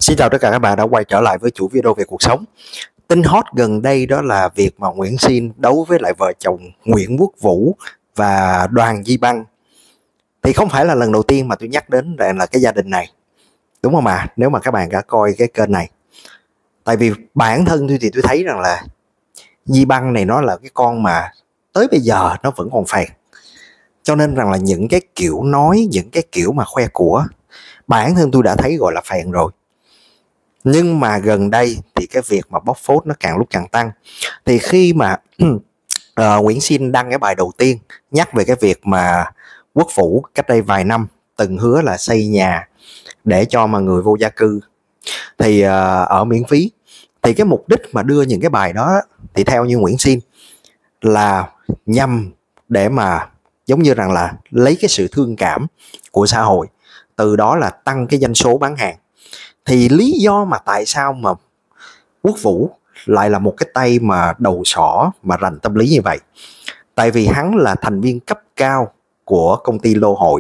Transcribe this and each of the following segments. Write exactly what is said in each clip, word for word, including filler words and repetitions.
Xin chào tất cả các bạn đã quay trở lại với chủ video về cuộc sống. Tin hot gần đây đó là việc mà Nguyễn Sin đấu với lại vợ chồng Nguyễn Quốc Vũ và Đoàn Duy Băng. Thì không phải là lần đầu tiên mà tôi nhắc đến là cái gia đình này, đúng không ạ? À? Nếu mà các bạn đã coi cái kênh này. Tại vì bản thân tôi thì tôi thấy rằng là Duy Băng này nó là cái con mà tới bây giờ nó vẫn còn phèn. Cho nên rằng là những cái kiểu nói, những cái kiểu mà khoe của, bản thân tôi đã thấy gọi là phèn rồi. Nhưng mà gần đây thì cái việc mà bóc phốt nó càng lúc càng tăng. Thì khi mà uh, Nguyễn Sin đăng cái bài đầu tiên nhắc về cái việc mà Quốc Vũ cách đây vài năm từng hứa là xây nhà để cho mà người vô gia cư thì uh, ở miễn phí, thì cái mục đích mà đưa những cái bài đó thì theo như Nguyễn Sin là nhằm để mà giống như rằng là lấy cái sự thương cảm của xã hội, từ đó là tăng cái doanh số bán hàng. Thì lý do mà tại sao mà Quốc Vũ lại là một cái tay mà đầu sỏ mà rành tâm lý như vậy? Tại vì hắn là thành viên cấp cao của công ty Lô Hội,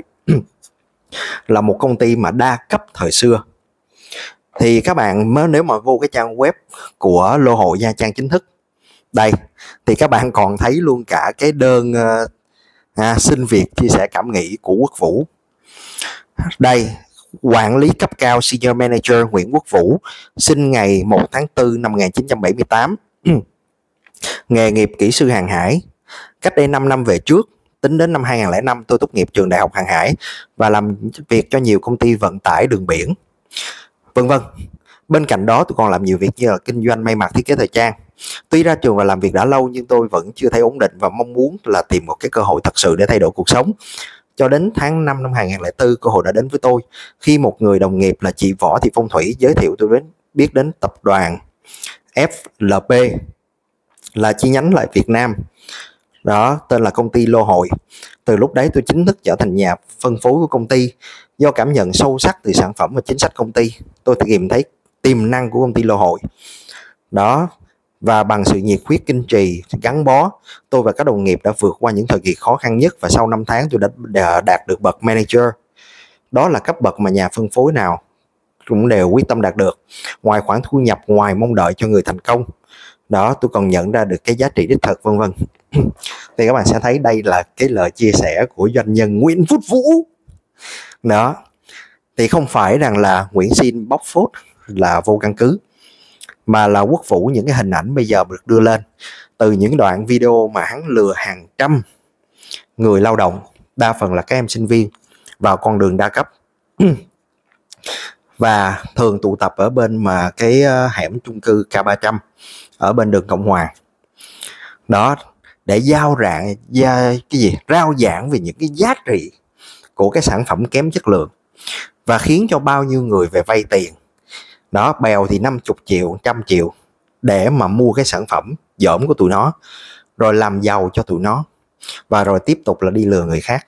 là một công ty mà đa cấp thời xưa. Thì các bạn mới nếu mà vô cái trang web của Lô Hội Nha Trang chính thức đây, thì các bạn còn thấy luôn cả cái đơn uh, à, xin việc chia sẻ cảm nghĩ của Quốc Vũ. Đây, quản lý cấp cao Senior Manager Nguyễn Quốc Vũ, sinh ngày một tháng tư năm một nghìn chín trăm bảy mươi tám, nghề nghiệp kỹ sư hàng hải. Cách đây năm năm về trước, tính đến năm hai nghìn lẻ năm tôi tốt nghiệp trường Đại học Hàng hải và làm việc cho nhiều công ty vận tải đường biển, vân vân. Bên cạnh đó tôi còn làm nhiều việc như là kinh doanh may mặc, thiết kế thời trang. Tuy ra trường và làm việc đã lâu nhưng tôi vẫn chưa thấy ổn định và mong muốn là tìm một cái cơ hội thật sự để thay đổi cuộc sống. Cho đến tháng năm năm hai nghìn lẻ bốn, cơ hội đã đến với tôi khi một người đồng nghiệp là chị Võ Thị Phong Thủy giới thiệu tôi đến biết đến tập đoàn ép lờ pê, là chi nhánh lại Việt Nam. Đó, tên là công ty Lô Hội. Từ lúc đấy tôi chính thức trở thành nhà phân phối của công ty. Do cảm nhận sâu sắc từ sản phẩm và chính sách công ty, tôi tìm thấy tiềm năng của công ty Lô Hội. Đó, và bằng sự nhiệt huyết, kiên trì, gắn bó, tôi và các đồng nghiệp đã vượt qua những thời kỳ khó khăn nhất, và sau năm tháng tôi đã đạt được bậc manager. Đó là cấp bậc mà nhà phân phối nào cũng đều quyết tâm đạt được. Ngoài khoản thu nhập ngoài mong đợi cho người thành công, đó, tôi còn nhận ra được cái giá trị đích thực, vân vân. Thì các bạn sẽ thấy đây là cái lời chia sẻ của doanh nhân Nguyễn Quốc Vũ. Đó, thì không phải rằng là Nguyễn Sin bóc phốt là vô căn cứ, mà là Quốc Vũ những cái hình ảnh bây giờ được đưa lên từ những đoạn video mà hắn lừa hàng trăm người lao động, đa phần là các em sinh viên, vào con đường đa cấp và thường tụ tập ở bên mà cái hẻm chung cư K ba trăm ở bên đường Cộng Hòa. Đó, để giao rạng gia, cái gì rao giảng về những cái giá trị của cái sản phẩm kém chất lượng, và khiến cho bao nhiêu người về vay tiền. Đó, bèo thì năm mươi triệu, một trăm triệu để mà mua cái sản phẩm dởm của tụi nó, rồi làm giàu cho tụi nó, và rồi tiếp tục là đi lừa người khác.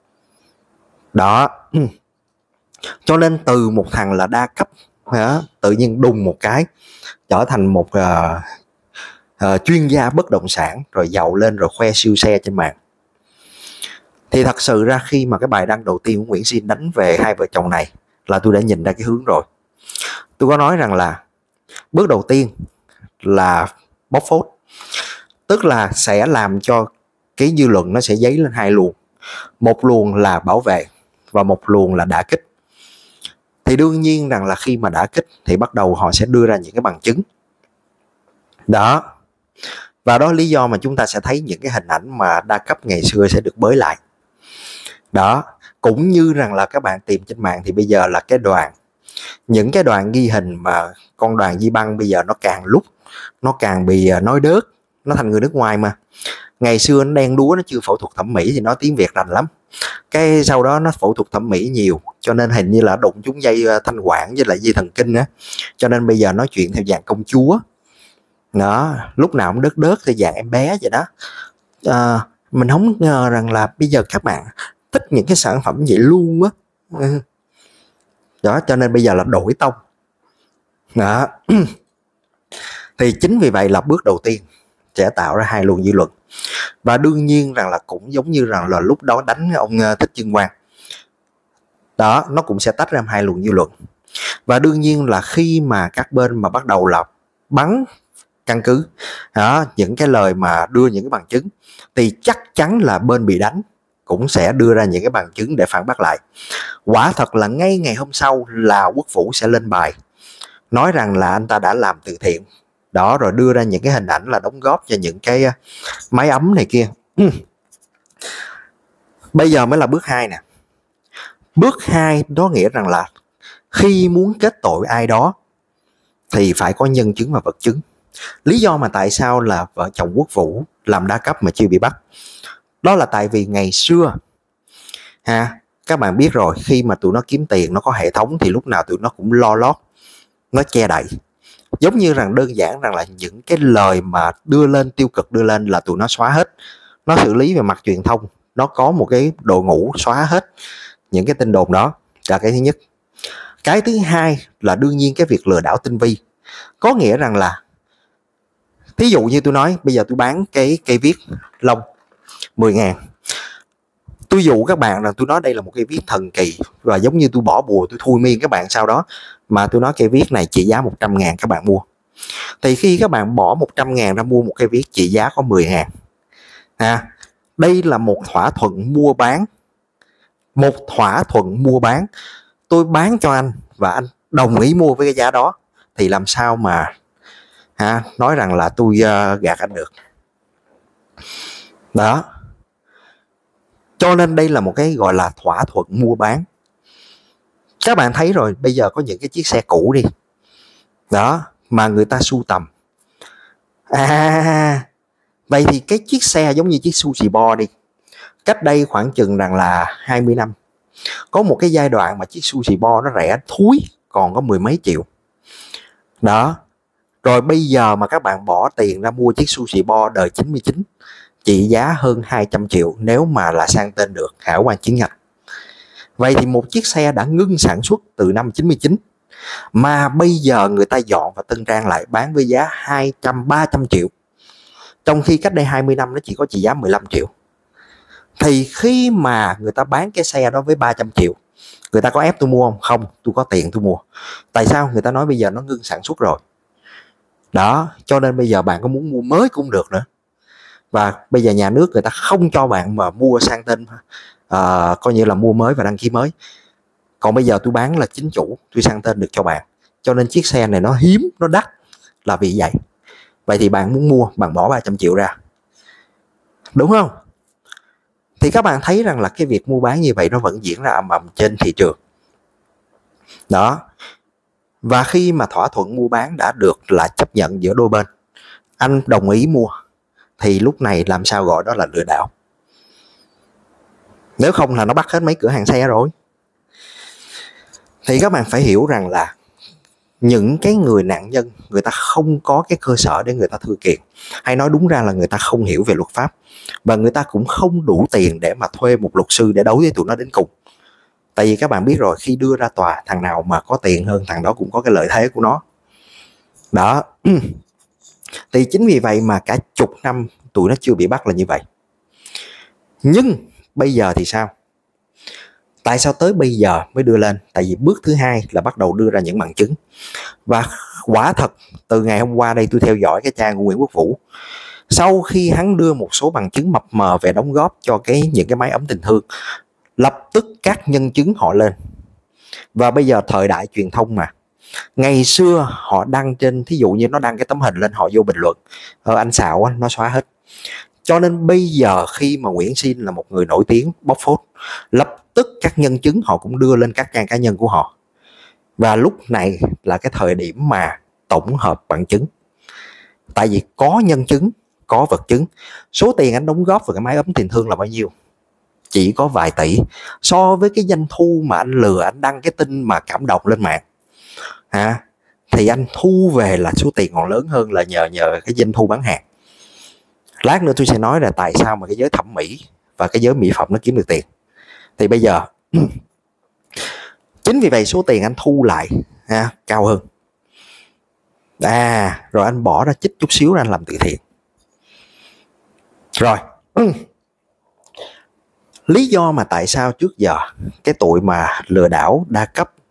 Đó, cho nên từ một thằng là đa cấp, đó, tự nhiên đùng một cái trở thành một uh, uh, chuyên gia bất động sản, rồi giàu lên, rồi khoe siêu xe trên mạng. Thì thật sự ra khi mà cái bài đăng đầu tiên của Nguyễn Sin đánh về hai vợ chồng này là tôi đã nhìn ra cái hướng rồi. Tôi có nói rằng là bước đầu tiên là bóc phốt, tức là sẽ làm cho cái dư luận nó sẽ dấy lên hai luồng. Một luồng là bảo vệ và một luồng là đả kích. Thì đương nhiên rằng là khi mà đả kích thì bắt đầu họ sẽ đưa ra những cái bằng chứng. Đó, và đó là lý do mà chúng ta sẽ thấy những cái hình ảnh mà đa cấp ngày xưa sẽ được bới lại. Đó, cũng như rằng là các bạn tìm trên mạng thì bây giờ là cái đoàn, những cái đoạn ghi hình mà con Đoàn Duy Băng bây giờ nó càng lúc nó càng bị nói đớt, nó thành người nước ngoài mà. Ngày xưa nó đen đúa, nó chưa phẫu thuật thẩm mỹ thì nói tiếng Việt rành lắm. Cái sau đó nó phẫu thuật thẩm mỹ nhiều, cho nên hình như là đụng trúng dây thanh quản với lại dây thần kinh á, cho nên bây giờ nói chuyện theo dạng công chúa. Đó, lúc nào cũng đớt đớt theo dạng em bé vậy đó. À, mình không ngờ rằng là bây giờ các bạn thích những cái sản phẩm vậy luôn á. Đó, cho nên bây giờ là đổi tông. Đó. Thì chính vì vậy là bước đầu tiên sẽ tạo ra hai luồng dư luận. Và đương nhiên rằng là cũng giống như rằng là lúc đó đánh ông Thích Trân Quang. Đó, nó cũng sẽ tách ra hai luồng dư luận. Và đương nhiên là khi mà các bên mà bắt đầu là bắn căn cứ đó, những cái lời mà đưa những cái bằng chứng, thì chắc chắn là bên bị đánh cũng sẽ đưa ra những cái bằng chứng để phản bác lại. Quả thật là ngay ngày hôm sau là Quốc Vũ sẽ lên bài nói rằng là anh ta đã làm từ thiện đó, rồi đưa ra những cái hình ảnh là đóng góp cho những cái máy ấm này kia. Bây giờ mới là bước hai nè. Bước hai đó nghĩa rằng là khi muốn kết tội ai đó thì phải có nhân chứng và vật chứng. Lý do mà tại sao là vợ chồng Quốc Vũ làm đa cấp mà chưa bị bắt, đó là tại vì ngày xưa ha, các bạn biết rồi, khi mà tụi nó kiếm tiền, nó có hệ thống thì lúc nào tụi nó cũng lo lót, nó che đậy. Giống như rằng đơn giản rằng là những cái lời mà đưa lên tiêu cực đưa lên là tụi nó xóa hết. Nó xử lý về mặt truyền thông, nó có một cái đội ngũ xóa hết những cái tin đồn đó, là cái thứ nhất. Cái thứ hai là đương nhiên cái việc lừa đảo tinh vi. Có nghĩa rằng là thí dụ như tôi nói bây giờ tôi bán cái cây viết lông mười ngàn. Tôi dụ các bạn rằng tôi nói đây là một cây viết thần kỳ, và giống như tôi bỏ bùa tôi thui miên các bạn sau đó, mà tôi nói cây viết này trị giá một trăm ngàn các bạn mua. Thì khi các bạn bỏ một trăm ngàn ra mua một cây viết trị giá có mười ngàn, à, đây là một thỏa thuận mua bán. Một thỏa thuận mua bán. Tôi bán cho anh và anh đồng ý mua với cái giá đó, thì làm sao mà ha, nói rằng là tôi uh, gạt anh được. Đó. Cho nên đây là một cái gọi là thỏa thuận mua bán. Các bạn thấy rồi, bây giờ có những cái chiếc xe cũ đi đó mà người ta sưu tầm. À, vậy thì cái chiếc xe giống như chiếc Suzuki Bo đi, cách đây khoảng chừng rằng là hai mươi năm, có một cái giai đoạn mà chiếc Suzuki Bo nó rẻ thúi, còn có mười mấy triệu đó. Rồi bây giờ mà các bạn bỏ tiền ra mua chiếc Suzuki Bo đời chín mươi chín trị giá hơn hai trăm triệu nếu mà là sang tên được, hải quan chứng nhận. Vậy thì một chiếc xe đã ngưng sản xuất từ năm chín mươi chín mà bây giờ người ta dọn và tân trang lại bán với giá hai trăm ba trăm triệu, trong khi cách đây hai mươi năm nó chỉ có trị giá mười lăm triệu. Thì khi mà người ta bán cái xe đó với ba trăm triệu, người ta có ép tôi mua không? Không, tôi có tiền tôi mua. Tại sao? Người ta nói bây giờ nó ngưng sản xuất rồi đó, cho nên bây giờ bạn có muốn mua mới cũng được nữa. Và bây giờ nhà nước người ta không cho bạn mà mua sang tên, uh, coi như là mua mới và đăng ký mới. Còn bây giờ tôi bán là chính chủ, tôi sang tên được cho bạn. Cho nên chiếc xe này nó hiếm, nó đắt là vì vậy. Vậy thì bạn muốn mua, bạn bỏ ba trăm triệu ra, đúng không? Thì các bạn thấy rằng là cái việc mua bán như vậy nó vẫn diễn ra ầm ầm trên thị trường đó. Và khi mà thỏa thuận mua bán đã được là chấp nhận giữa đôi bên, anh đồng ý mua, thì lúc này làm sao gọi đó là lừa đảo. Nếu không là nó bắt hết mấy cửa hàng xe rồi. Thì các bạn phải hiểu rằng là những cái người nạn nhân, người ta không có cái cơ sở để người ta thư kiện. Hay nói đúng ra là người ta không hiểu về luật pháp, và người ta cũng không đủ tiền để mà thuê một luật sư để đấu với tụi nó đến cùng. Tại vì các bạn biết rồi, khi đưa ra tòa, thằng nào mà có tiền hơn thằng đó cũng có cái lợi thế của nó đó. Thì chính vì vậy mà cả chục năm tụi nó chưa bị bắt là như vậy. Nhưng bây giờ thì sao? Tại sao tới bây giờ mới đưa lên? Tại vì bước thứ hai là bắt đầu đưa ra những bằng chứng. Và quả thật từ ngày hôm qua đây tôi theo dõi cái trang của Nguyễn Quốc Vũ. Sau khi hắn đưa một số bằng chứng mập mờ về đóng góp cho cái những cái máy ấm tình thương, lập tức các nhân chứng họ lên. Và bây giờ thời đại truyền thông mà, ngày xưa họ đăng trên, thí dụ như nó đăng cái tấm hình lên, họ vô bình luận ờ, anh xạo á, nó xóa hết. Cho nên bây giờ khi mà Nguyễn Sin là một người nổi tiếng bóc phốt, lập tức các nhân chứng họ cũng đưa lên các trang cá nhân của họ. Và lúc này là cái thời điểm mà tổng hợp bằng chứng. Tại vì có nhân chứng, có vật chứng. Số tiền anh đóng góp vào cái máy ấm tình thương là bao nhiêu? Chỉ có vài tỷ. So với cái doanh thu mà anh lừa, anh đăng cái tin mà cảm động lên mạng, à, thì anh thu về là số tiền còn lớn hơn là nhờ nhờ cái doanh thu bán hàng. Lát nữa tôi sẽ nói là tại sao mà cái giới thẩm mỹ và cái giới mỹ phẩm nó kiếm được tiền. Thì bây giờ chính vì vậy số tiền anh thu lại ha, cao hơn. À, rồi anh bỏ ra chích chút xíu ra anh làm từ thiện. Rồi lý do mà tại sao trước giờ cái tụi mà lừa đảo đa cấp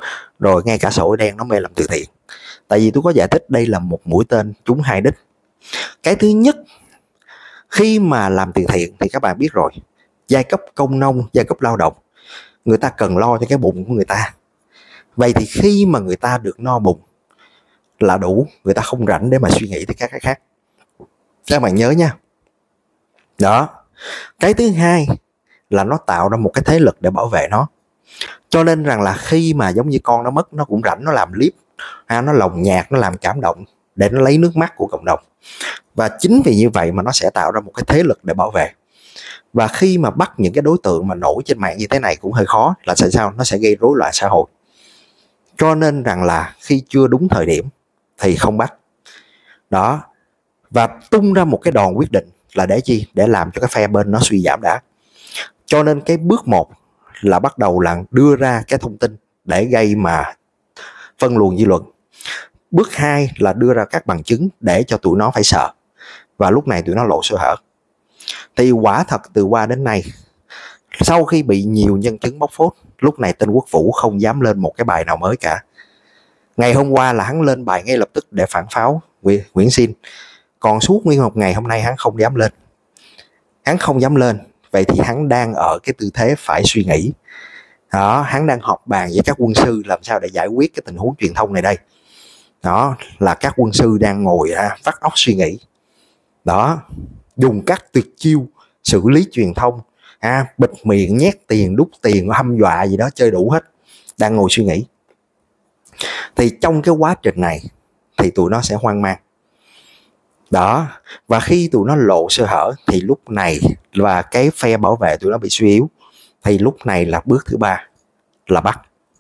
Rồi ngay cả xã hội đen nó mê làm từ thiện. Tại vì tôi có giải thích đây là một mũi tên trúng hai đích. Cái thứ nhất, khi mà làm từ thiện thì các bạn biết rồi, giai cấp công nông, giai cấp lao động, người ta cần lo cho cái bụng của người ta. Vậy thì khi mà người ta được no bụng là đủ, người ta không rảnh để mà suy nghĩ tới các cái khác. Các bạn nhớ nha. Đó. Cái thứ hai là nó tạo ra một cái thế lực để bảo vệ nó. Cho nên rằng là khi mà giống như con nó mất, nó cũng rảnh nó làm clip, ha, nó lồng nhạc, nó làm cảm động để nó lấy nước mắt của cộng đồng. Và chính vì như vậy mà nó sẽ tạo ra một cái thế lực để bảo vệ. Và khi mà bắt những cái đối tượng mà nổi trên mạng như thế này cũng hơi khó, là tại sao? Nó sẽ gây rối loạn xã hội. Cho nên rằng là khi chưa đúng thời điểm thì không bắt. Đó. Và tung ra một cái đòn quyết định là để chi? Để làm cho cái phe bên nó suy giảm đã. Cho nên cái bước một là bắt đầu là đưa ra cái thông tin để gây mà phân luồng dư luận. Bước hai là đưa ra các bằng chứng để cho tụi nó phải sợ. Và lúc này tụi nó lộ sơ hở. Thì quả thật từ qua đến nay, sau khi bị nhiều nhân chứng bóc phốt, lúc này tên Quốc Vũ không dám lên một cái bài nào mới cả. Ngày hôm qua là hắn lên bài ngay lập tức để phản pháo Nguyễn Sin. Còn suốt nguyên một ngày hôm nay hắn không dám lên. Hắn không dám lên. Vậy thì hắn đang ở cái tư thế phải suy nghĩ. Đó, hắn đang họp bàn với các quân sư làm sao để giải quyết cái tình huống truyền thông này đây. Đó, là các quân sư đang ngồi à, vắt óc suy nghĩ. Đó, dùng các tuyệt chiêu xử lý truyền thông, à, bịt miệng, nhét tiền, đút tiền, hăm dọa gì đó, chơi đủ hết. Đang ngồi suy nghĩ. Thì trong cái quá trình này thì tụi nó sẽ hoang mang. Đó, và khi tụi nó lộ sơ hở thì lúc này và cái phe bảo vệ tụi nó bị suy yếu, thì lúc này là bước thứ ba là bắt.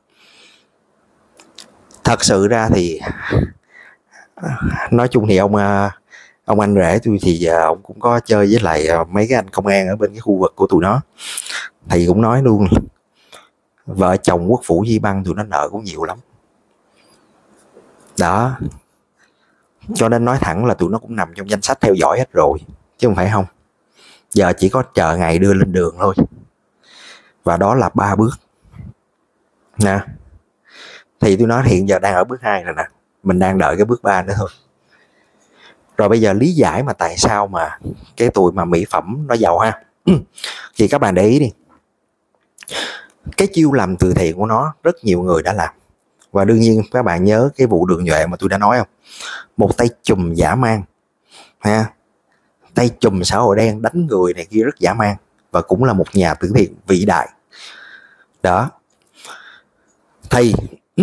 Thật sự ra thì nói chung thì ông ông anh rể tôi thì ông cũng có chơi với lại mấy cái anh công an ở bên cái khu vực của tụi nó, thì cũng nói luôn vợ chồng Quốc Vũ Di Băng tụi nó nợ cũng nhiều lắm. Đó, cho nên nói thẳng là tụi nó cũng nằm trong danh sách theo dõi hết rồi, chứ không phải không. Giờ chỉ có chờ ngày đưa lên đường thôi. Và đó là ba bước nè. Thì tôi nói hiện giờ đang ở bước hai rồi nè, mình đang đợi cái bước ba nữa thôi. Rồi bây giờ lý giải mà tại sao mà cái tụi mà mỹ phẩm nó giàu ha. Thì các bạn để ý đi, cái chiêu làm từ thiện của nó rất nhiều người đã làm. Và đương nhiên các bạn nhớ cái vụ Đường Nhuệ mà tôi đã nói không? Một tay chùm dã man ha, tay chùm xã hội đen đánh người này kia rất dã man, và cũng là một nhà từ thiện vĩ đại. Đó. Thì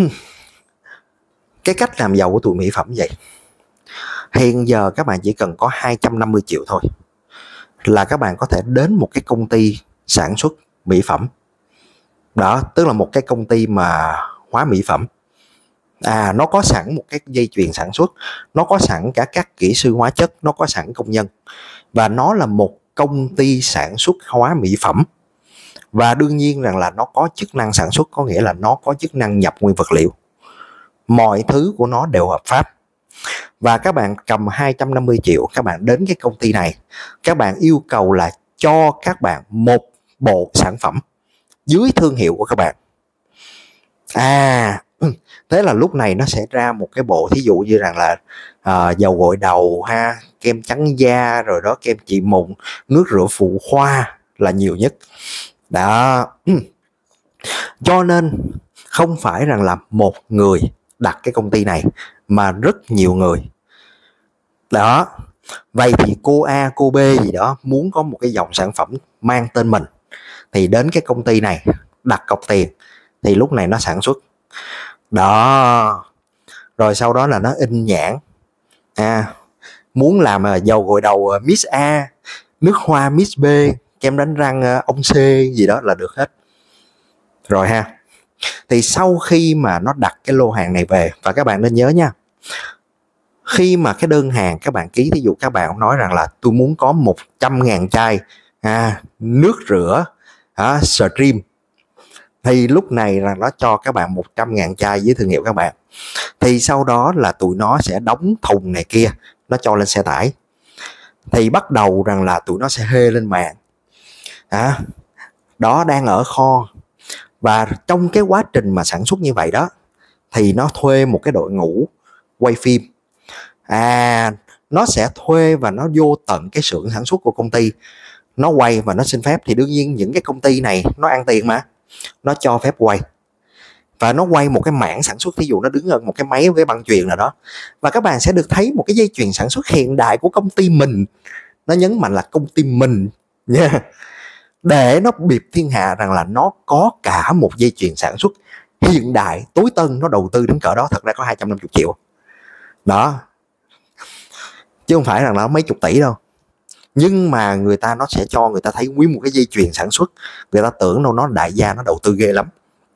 cái cách làm giàu của tụi mỹ phẩm vậy. Hiện giờ các bạn chỉ cần có hai trăm năm mươi triệu thôi là các bạn có thể đến một cái công ty sản xuất mỹ phẩm. Đó, tức là một cái công ty mà hóa mỹ phẩm. À, nó có sẵn một cái dây chuyền sản xuất, nó có sẵn cả các kỹ sư hóa chất, nó có sẵn công nhân. Và nó là một công ty sản xuất hóa mỹ phẩm. Và đương nhiên rằng là nó có chức năng sản xuất, có nghĩa là nó có chức năng nhập nguyên vật liệu. Mọi thứ của nó đều hợp pháp. Và các bạn cầm hai trăm năm mươi triệu, các bạn đến cái công ty này, các bạn yêu cầu là cho các bạn một bộ sản phẩm dưới thương hiệu của các bạn. À, thế là lúc này nó sẽ ra một cái bộ, thí dụ như rằng là uh, dầu gội đầu ha, kem trắng da, rồi đó kem trị mụn, nước rửa phụ khoa là nhiều nhất. Đó. Cho nên không phải rằng là một người đặt cái công ty này, mà rất nhiều người. Đó. Vậy thì cô A, cô B gì đó muốn có một cái dòng sản phẩm mang tên mình, thì đến cái công ty này đặt cọc tiền, thì lúc này nó sản xuất. Đó. Rồi sau đó là nó in nhãn. À, muốn làm dầu gội đầu Miss A, nước hoa Miss B, kem đánh răng ông C gì đó là được hết. Rồi ha. Thì sau khi mà nó đặt cái lô hàng này về, và các bạn nên nhớ nha, khi mà cái đơn hàng các bạn ký, thí dụ các bạn nói rằng là tôi muốn có một trăm ngàn chai à, nước rửa à, Stream, thì lúc này là nó cho các bạn một trăm ngàn chai với thương hiệu các bạn. Thì sau đó là tụi nó sẽ đóng thùng này kia, nó cho lên xe tải. Thì bắt đầu rằng là tụi nó sẽ hê lên mạng. À, đó đang ở kho. Và trong cái quá trình mà sản xuất như vậy đó, thì nó thuê một cái đội ngũ quay phim. À, nó sẽ thuê và nó vô tận cái xưởng sản xuất của công ty, nó quay và nó xin phép. Thì đương nhiên những cái công ty này nó ăn tiền mà, nó cho phép quay. Và nó quay một cái mảng sản xuất, ví dụ nó đứng ở một cái máy, cái băng chuyền nào đó, và các bạn sẽ được thấy một cái dây chuyền sản xuất hiện đại của công ty mình. Nó nhấn mạnh là công ty mình nha, yeah. Để nó biệp thiên hạ rằng là nó có cả một dây chuyền sản xuất hiện đại tối tân, nó đầu tư đến cỡ đó. Thật ra có hai trăm năm mươi triệu đó, chứ không phải rằng nó mấy chục tỷ đâu. Nhưng mà người ta nó sẽ cho người ta thấy nguyên một cái dây chuyền sản xuất, người ta tưởng đâu nó đại gia, nó đầu tư ghê lắm.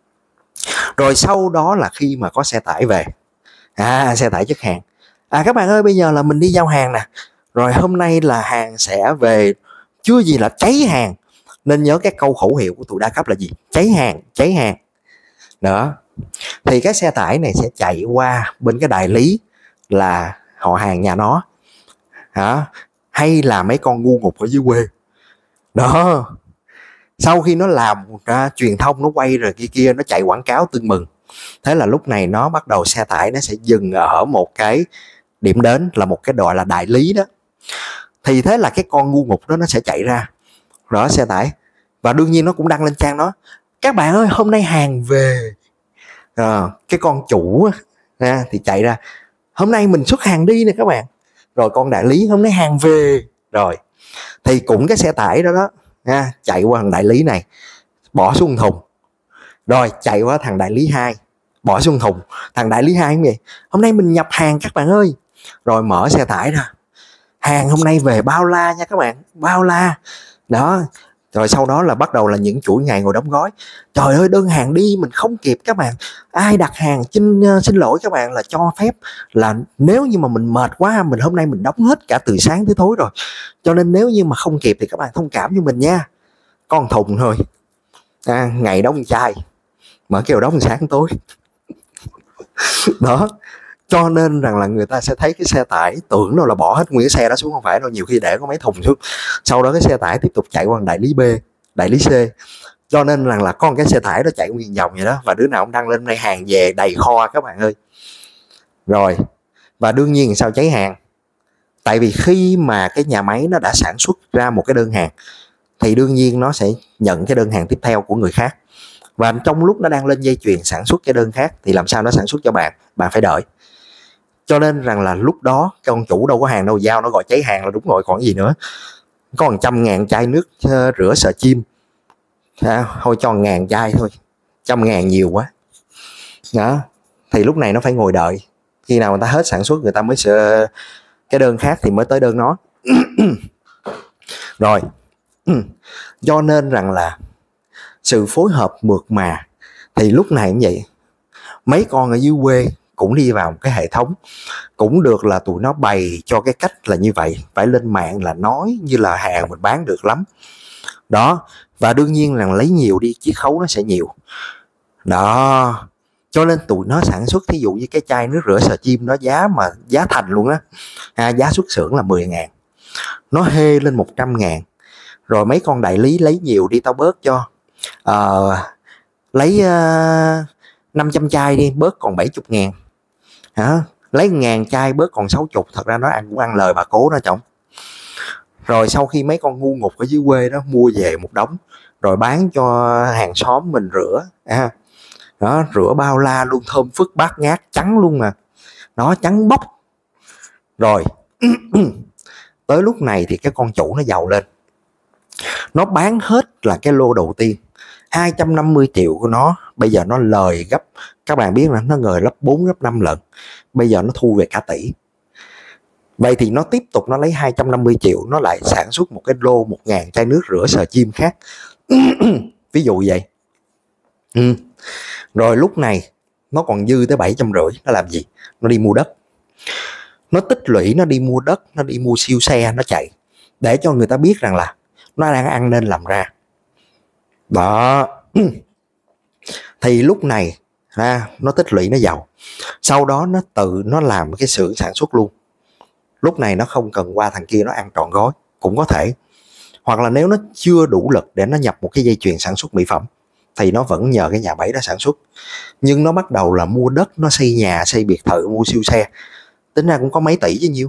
Rồi sau đó là khi mà có xe tải về, à xe tải chất hàng, à các bạn ơi bây giờ là mình đi giao hàng nè, rồi hôm nay là hàng sẽ về, chưa gì là cháy hàng. Nên nhớ cái câu khẩu hiệu của tụi đa cấp là gì? Cháy hàng, cháy hàng đó. Thì cái xe tải này sẽ chạy qua bên cái đại lý là họ hàng nhà nó hả? Hay là mấy con ngu ngục ở dưới quê đó. Sau khi nó làm ra truyền thông, nó quay rồi kia kia, nó chạy quảng cáo tưng mừng. Thế là lúc này nó bắt đầu, xe tải nó sẽ dừng ở một cái điểm đến là một cái gọi là đại lý đó. Thì thế là cái con ngu ngục đó nó sẽ chạy ra đó, xe tải, và đương nhiên nó cũng đăng lên trang đó: các bạn ơi hôm nay hàng về. À, cái con chủ á, thì chạy ra: hôm nay mình xuất hàng đi nè các bạn. Rồi con đại lý: hôm nay hàng về. Rồi thì cũng cái xe tải đó đó ha, chạy qua thằng đại lý này, bỏ xuống thùng. Rồi chạy qua thằng đại lý hai, bỏ xuống thùng. Thằng đại lý hai cũng vậy: hôm nay mình nhập hàng các bạn ơi. Rồi mở xe tải ra: hàng hôm nay về bao la nha các bạn, bao la đó. Rồi sau đó là bắt đầu là những chuỗi ngày ngồi đóng gói. Trời ơi đơn hàng đi mình không kịp các bạn, ai đặt hàng xin, xin lỗi các bạn, là cho phép là nếu như mà mình mệt quá, mình hôm nay mình đóng hết cả từ sáng tới tối rồi, cho nên nếu như mà không kịp thì các bạn thông cảm cho mình nha. Con thùng thôi à, ngày đóng chai mà kêu đóng sáng tối đó. Cho nên rằng là người ta sẽ thấy cái xe tải, tưởng đâu là bỏ hết nguyên cái xe đó xuống, không phải đâu, nhiều khi để có mấy thùng xuống. Sau đó cái xe tải tiếp tục chạy qua đại lý B, đại lý C. Cho nên rằng là con cái xe tải đó chạy nguyên vòng vậy đó, và đứa nào cũng đăng lên đây hàng về đầy kho các bạn ơi. Rồi và đương nhiên sao cháy hàng? Tại vì khi mà cái nhà máy nó đã sản xuất ra một cái đơn hàng thì đương nhiên nó sẽ nhận cái đơn hàng tiếp theo của người khác, và trong lúc nó đang lên dây chuyền sản xuất cái đơn khác thì làm sao nó sản xuất cho bạn, bạn phải đợi. Cho nên rằng là lúc đó con chủ đâu có hàng đâu, giao nó gọi cháy hàng là đúng rồi, còn gì nữa. Có một trăm ngàn chai nước rửa sờ chim à, thôi cho ngàn chai thôi, trăm ngàn nhiều quá đó. Thì lúc này nó phải ngồi đợi, khi nào người ta hết sản xuất người ta mới sửa cái đơn khác thì mới tới đơn nó rồi. Cho nên rằng là sự phối hợp mượt mà. Thì lúc này cũng vậy, mấy con ở dưới quê cũng đi vào một cái hệ thống, cũng được là tụi nó bày cho cái cách là như vậy, phải lên mạng là nói như là hàng mình bán được lắm đó. Và đương nhiên là lấy nhiều đi chiết khấu nó sẽ nhiều đó. Cho nên tụi nó sản xuất, thí dụ như cái chai nước rửa sờ chim đó, giá mà giá thành luôn á, à, giá xuất xưởng là mười ngàn, nó hê lên một trăm ngàn. Rồi mấy con đại lý lấy nhiều đi, tao bớt cho, uh, lấy uh, năm trăm chai đi, bớt còn bảy mươi ngàn hả? Lấy ngàn chai bớt còn sáu mươi. Thật ra nó ăn cũng ăn lời bà cố nó chồng. Rồi sau khi mấy con ngu ngục ở dưới quê đó mua về một đống, rồi bán cho hàng xóm mình rửa à, đó, rửa bao la luôn, thơm phức bát ngát, trắng luôn mà, nó trắng bóc. Rồi tới lúc này thì cái con chủ nó giàu lên, nó bán hết là cái lô đầu tiên hai trăm năm mươi triệu của nó, bây giờ nó lời gấp, các bạn biết là nó lời gấp bốn gấp năm lần, bây giờ nó thu về cả tỷ. Vậy thì nó tiếp tục nó lấy hai trăm năm mươi triệu, nó lại sản xuất một cái lô một ngàn chai nước rửa sờ chim khác ví dụ vậy. ừ. Rồi lúc này nó còn dư tới bảy trăm rưỡi, nó làm gì? Nó đi mua đất, nó tích lũy, nó đi mua đất, nó đi mua siêu xe, nó chạy để cho người ta biết rằng là nó đang ăn nên làm ra đó. Thì lúc này ha, nó tích lũy, nó giàu, sau đó nó tự nó làm cái xưởng sản xuất luôn. Lúc này nó không cần qua thằng kia nó ăn trọn gói cũng có thể, hoặc là nếu nó chưa đủ lực để nó nhập một cái dây chuyền sản xuất mỹ phẩm thì nó vẫn nhờ cái nhà máy đó sản xuất. Nhưng nó bắt đầu là mua đất, nó xây nhà, xây biệt thự, mua siêu xe, tính ra cũng có mấy tỷ chứ nhiêu.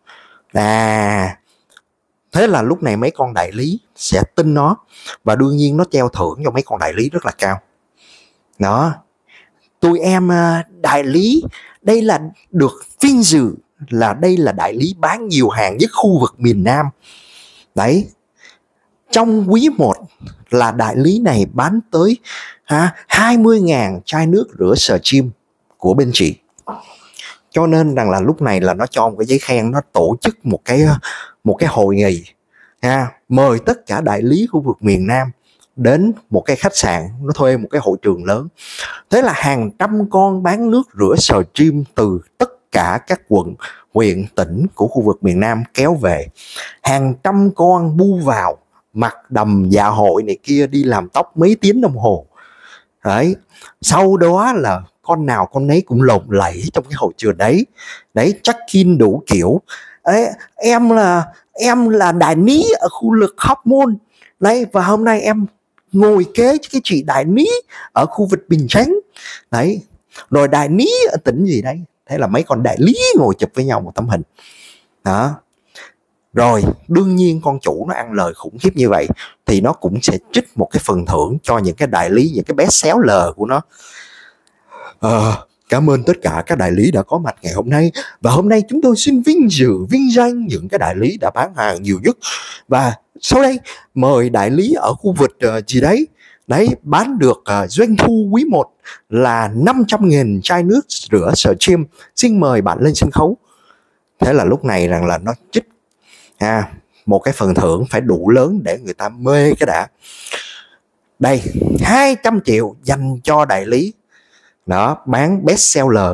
À, thế là lúc này mấy con đại lý sẽ tin nó, và đương nhiên nó treo thưởng cho mấy con đại lý rất là cao. Đó, tụi em đại lý, đây là được vinh dự là đây là đại lý bán nhiều hàng nhất khu vực miền Nam. Đấy, trong quý một là đại lý này bán tới ha, hai mươi nghìn chai nước rửa sờ chim của bên chị. Cho nên rằng là lúc này là nó cho một cái giấy khen, nó tổ chức một cái một cái hội nghị ha, mời tất cả đại lý khu vực miền Nam đến một cái khách sạn, nó thuê một cái hội trường lớn. Thế là hàng trăm con bán nước rửa sờ chim từ tất cả các quận, huyện, tỉnh của khu vực miền Nam kéo về. Hàng trăm con bu vào, mặc đầm dạ hội này kia, đi làm tóc mấy tiếng đồng hồ. Đấy, sau đó là con nào con nấy cũng lộng lẫy trong cái hội trường đấy. Đấy, check-in đủ kiểu. Đấy, em là em là đại lý ở khu vực Hóc Môn. Đấy, và hôm nay em ngồi kế cái chị đại lý ở khu vực Bình Chánh. Đấy, rồi đại lý ở tỉnh gì đấy. Thế là mấy con đại lý ngồi chụp với nhau một tấm hình. Đó. Rồi đương nhiên con chủ nó ăn lời khủng khiếp như vậy thì nó cũng sẽ trích một cái phần thưởng cho những cái đại lý, những cái best seller của nó. À, cảm ơn tất cả các đại lý đã có mặt ngày hôm nay. Và hôm nay chúng tôi xin vinh dự, vinh danh những cái đại lý đã bán hàng nhiều nhất. Và sau đây mời đại lý ở khu vực uh, gì đấy, đấy bán được uh, doanh thu quý một là năm trăm nghìn chai nước rửa sờ chim. Xin mời bạn lên sân khấu. Thế là lúc này rằng là nó trích à, một cái phần thưởng phải đủ lớn để người ta mê cái đã. Đây, hai trăm triệu dành cho đại lý đó, bán best seller.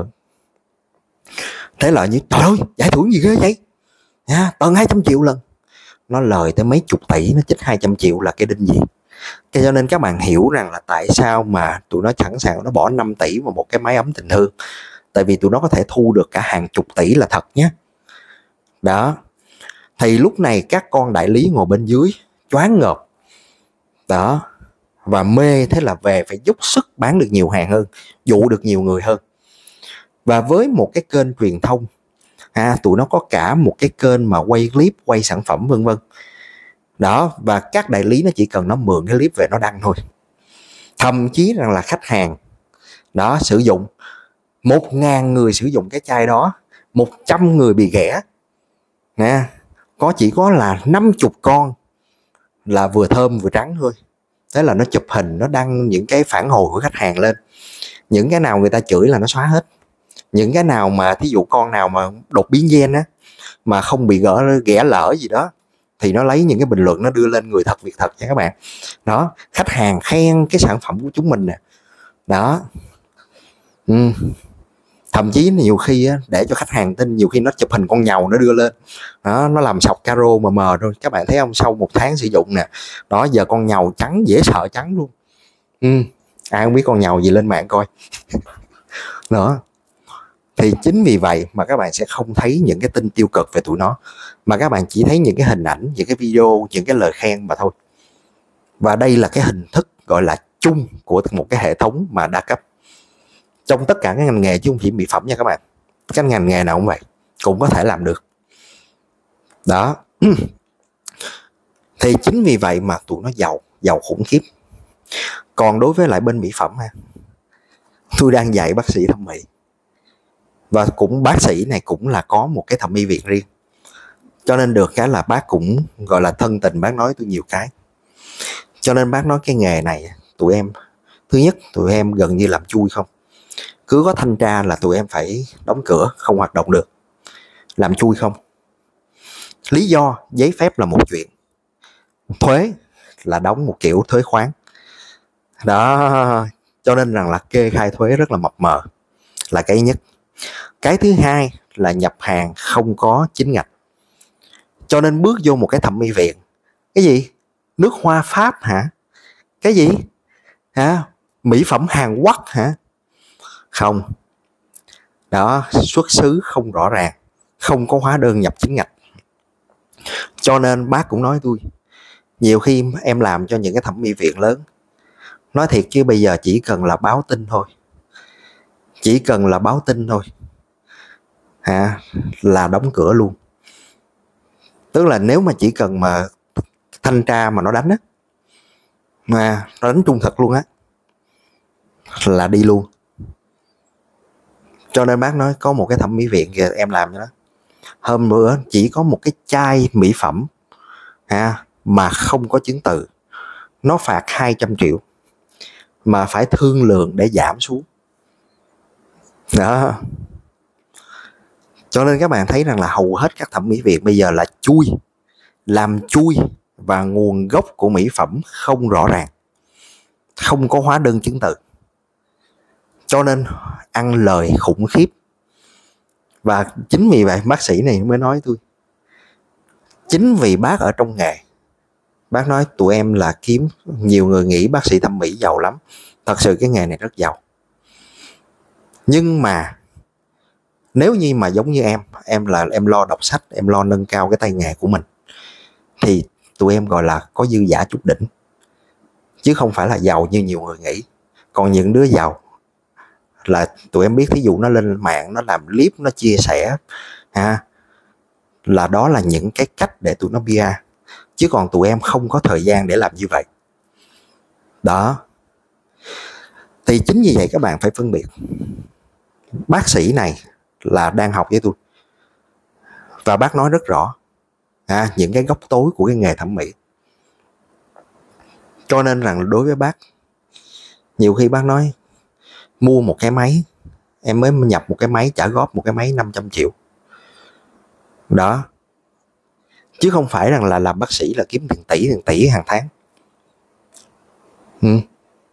Thế là như trời ơi, giải thưởng gì ghê vậy à, tận hai trăm triệu lần. Nó lời tới mấy chục tỷ, nó chích hai trăm triệu là cái đinh gì. Thế cho nên các bạn hiểu rằng là tại sao mà tụi nó sẵn sàng nó bỏ năm tỷ vào một cái máy ấm tình thương. Tại vì tụi nó có thể thu được cả hàng chục tỷ là thật nhé. Đó, thì lúc này các con đại lý ngồi bên dưới choáng ngợp. Đó, và mê. Thế là về phải dốc sức bán được nhiều hàng hơn, dụ được nhiều người hơn. Và với một cái kênh truyền thông à, tụi nó có cả một cái kênh mà quay clip, quay sản phẩm vân vân. Đó, và các đại lý nó chỉ cần nó mượn cái clip về nó đăng thôi. Thậm chí rằng là khách hàng đó sử dụng một ngàn người sử dụng cái chai đó, một trăm người bị ghẻ nè, có chỉ có là năm mươi con là vừa thơm vừa trắng thôi. Thế là nó chụp hình, nó đăng những cái phản hồi của khách hàng lên. Những cái nào người ta chửi là nó xóa hết. Những cái nào mà thí dụ con nào mà đột biến gen á, mà không bị gỡ ghẻ lỡ gì đó, thì nó lấy những cái bình luận nó đưa lên người thật việc thật nha các bạn. Đó, khách hàng khen cái sản phẩm của chúng mình nè. Đó. Ừ. Thậm chí nhiều khi á, để cho khách hàng tin, nhiều khi nó chụp hình con nhàu nó đưa lên. Đó, nó làm sọc caro mờ mờ thôi. Các bạn thấy không, sau một tháng sử dụng nè. Đó, giờ con nhàu trắng, dễ sợ trắng luôn. Ừ. Ai không biết con nhàu gì lên mạng coi. Đó. Thì chính vì vậy mà các bạn sẽ không thấy những cái tin tiêu cực về tụi nó, mà các bạn chỉ thấy những cái hình ảnh, những cái video, những cái lời khen mà thôi. Và đây là cái hình thức gọi là chung của một cái hệ thống mà đa cấp trong tất cả các ngành nghề, chứ không chỉ mỹ phẩm nha các bạn. Các ngành nghề nào cũng vậy, cũng có thể làm được. Đó. Thì chính vì vậy mà tụi nó giàu, giàu khủng khiếp. Còn đối với lại bên mỹ phẩm ha, tôi đang dạy bác sĩ thẩm mỹ, và cũng bác sĩ này cũng là có một cái thẩm mỹ viện riêng. Cho nên được cái là bác cũng gọi là thân tình, bác nói tôi nhiều cái. Cho nên bác nói cái nghề này tụi em, thứ nhất tụi em gần như làm chui không. Cứ có thanh tra là tụi em phải đóng cửa, không hoạt động được. Làm chui không. Lý do giấy phép là một chuyện, thuế là đóng một kiểu thuế khoán. Đó, cho nên rằng là kê khai thuế rất là mập mờ, là cái nhất. Cái thứ hai là nhập hàng không có chính ngạch. Cho nên bước vô một cái thẩm mỹ viện, cái gì? Nước hoa Pháp hả? Cái gì? Hả? Mỹ phẩm Hàn Quốc hả? Không. Đó, xuất xứ không rõ ràng, không có hóa đơn nhập chính ngạch. Cho nên bác cũng nói tôi, nhiều khi em làm cho những cái thẩm mỹ viện lớn, Nói thiệt chứ bây giờ chỉ cần là báo tin thôi, chỉ cần là báo tin thôi à, là đóng cửa luôn. Tức là nếu mà chỉ cần mà thanh tra mà nó đánh á, mà nó đánh trung thực luôn á, là đi luôn. Cho nên bác nói có một cái thẩm mỹ viện kìa, em làm cho đó. Hôm bữa chỉ có một cái chai mỹ phẩm à, mà không có chứng từ, nó phạt hai trăm triệu mà phải thương lượng để giảm xuống đó. Cho nên các bạn thấy rằng là hầu hết các thẩm mỹ viện bây giờ là chui, làm chui, và nguồn gốc của mỹ phẩm không rõ ràng, không có hóa đơn chứng từ, cho nên ăn lời khủng khiếp. Và chính vì vậy bác sĩ này mới nói tôi, chính vì bác ở trong nghề, bác nói tụi em là kiếm, nhiều người nghĩ bác sĩ thẩm mỹ giàu lắm, thật sự cái nghề này rất giàu. Nhưng mà nếu như mà giống như em, em là em lo đọc sách, em lo nâng cao cái tay nghề của mình, thì tụi em gọi là có dư giả chút đỉnh, chứ không phải là giàu như nhiều người nghĩ. Còn những đứa giàu là tụi em biết, thí dụ nó lên mạng, nó làm clip, nó chia sẻ ha, là đó là những cái cách để tụi nó pê e, chứ còn tụi em không có thời gian để làm như vậy đó. Thì chính vì vậy các bạn phải phân biệt. Bác sĩ này là đang học với tôi, và bác nói rất rõ à, những cái góc tối của cái nghề thẩm mỹ. Cho nên rằng đối với bác, nhiều khi bác nói mua một cái máy, em mới nhập một cái máy, trả góp một cái máy năm trăm triệu đó, chứ không phải rằng là làm bác sĩ là kiếm tiền tỷ tiền tỷ hàng tháng. ừ.